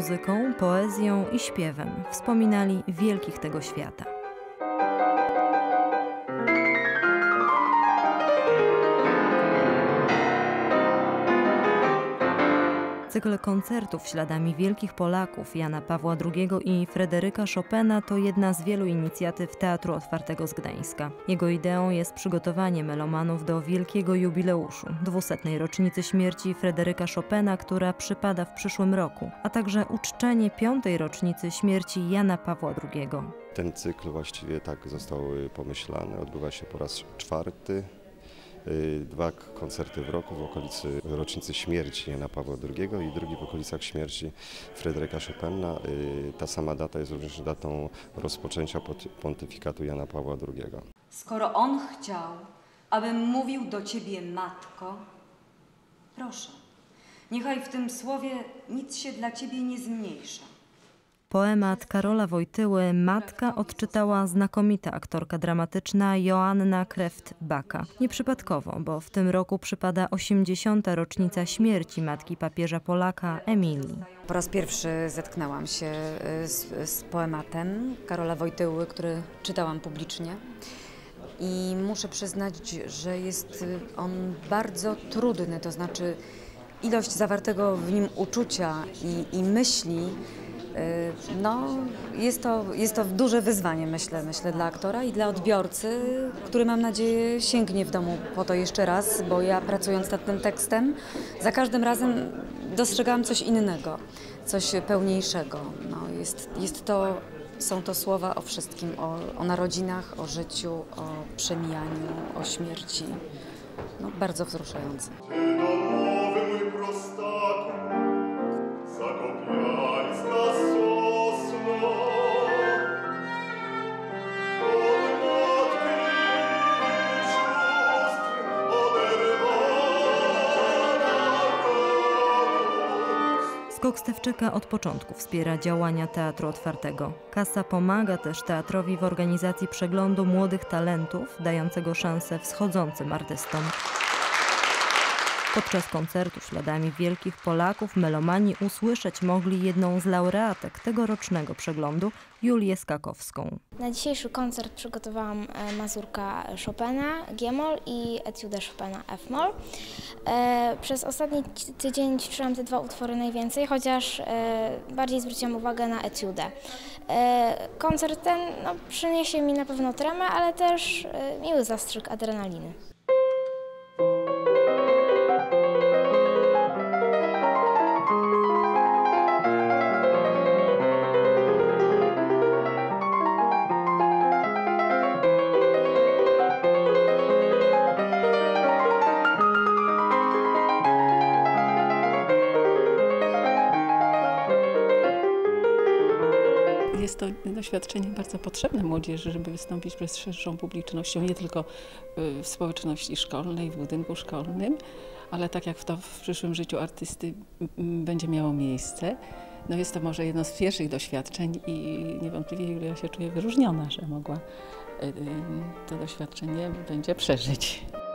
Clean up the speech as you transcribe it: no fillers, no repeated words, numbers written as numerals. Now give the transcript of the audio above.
muzyką, poezją i śpiewem. Wspominali wielkich tego świata. Cykl koncertów śladami wielkich Polaków Jana Pawła II i Fryderyka Chopina to jedna z wielu inicjatyw Teatru Otwartego z Gdańska. Jego ideą jest przygotowanie melomanów do wielkiego jubileuszu, 200. rocznicy śmierci Fryderyka Chopina, która przypada w przyszłym roku, a także uczczenie 5. rocznicy śmierci Jana Pawła II. Ten cykl właściwie tak został pomyślany, odbywa się po raz 4. 2 koncerty w roku w okolicy rocznicy śmierci Jana Pawła II i drugi w okolicach śmierci Fryderyka Chopina. Ta sama data jest również datą rozpoczęcia pontyfikatu Jana Pawła II. Skoro on chciał, abym mówił do ciebie matko, proszę, niechaj w tym słowie nic się dla ciebie nie zmniejsza. Poemat Karola Wojtyły „Matka” odczytała znakomita aktorka dramatyczna Joanna Kreft-Baka. Nieprzypadkowo, bo w tym roku przypada 80. rocznica śmierci matki papieża Polaka Emilii. Po raz pierwszy zetknęłam się z poematem Karola Wojtyły, który czytałam publicznie. I muszę przyznać, że jest on bardzo trudny, to znaczy ilość zawartego w nim uczucia i myśli. No, jest to duże wyzwanie, myślę dla aktora i dla odbiorcy, który mam nadzieję sięgnie w domu po to jeszcze raz, bo ja pracując nad tym tekstem za każdym razem dostrzegałam coś innego, coś pełniejszego. No, są to słowa o wszystkim, o narodzinach, o życiu, o przemijaniu, o śmierci. No, bardzo wzruszające. Skok Stefczyka od początku wspiera działania Teatru Otwartego. Kasa pomaga też teatrowi w organizacji przeglądu młodych talentów, dającego szansę wschodzącym artystom. Podczas koncertu śladami wielkich Polaków melomani usłyszeć mogli jedną z laureatek tegorocznego przeglądu, Julię Skakowską. Na dzisiejszy koncert przygotowałam mazurka Chopina G-moll i etiudę Chopina F-moll. Przez ostatni tydzień ćwiczyłam te 2 utwory najwięcej, chociaż bardziej zwróciłam uwagę na etiudę. Koncert ten przyniesie mi na pewno tremę, ale też miły zastrzyk adrenaliny. Jest to doświadczenie bardzo potrzebne młodzieży, żeby wystąpić przed szerszą publicznością, nie tylko w społeczności szkolnej, w budynku szkolnym, ale tak jak to w przyszłym życiu artysty będzie miało miejsce. No jest to może jedno z pierwszych doświadczeń i niewątpliwie Julia się czuje wyróżniona, że mogła to doświadczenie będzie przeżyć.